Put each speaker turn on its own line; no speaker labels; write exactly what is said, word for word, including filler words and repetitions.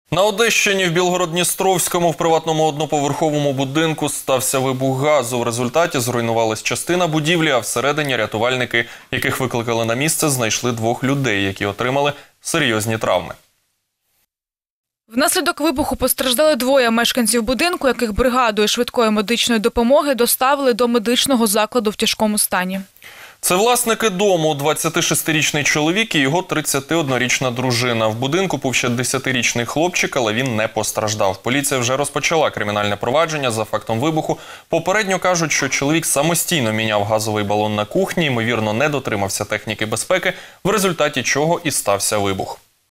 На Одещині в Білгород-Дністровському в приватному одноповерховому будинку стався вибух газу. В результаті зруйнувалась частина будівлі, а всередині рятувальники, яких викликали на місце, знайшли двох людей, які отримали серйозні травми.
Внаслідок вибуху постраждали двоє мешканців будинку, яких бригадою швидкої медичної допомоги доставили до медичного закладу в тяжкому стані.
Це власники дому – двадцятишестирічний чоловік і його тридцятиоднорічна дружина. В будинку був ще десятирічний хлопчик, але він не постраждав. Поліція вже розпочала кримінальне провадження за фактом вибуху. Попередньо кажуть, що чоловік самостійно міняв газовий балон на кухні, ймовірно, не дотримався техніки безпеки, в результаті чого і стався вибух.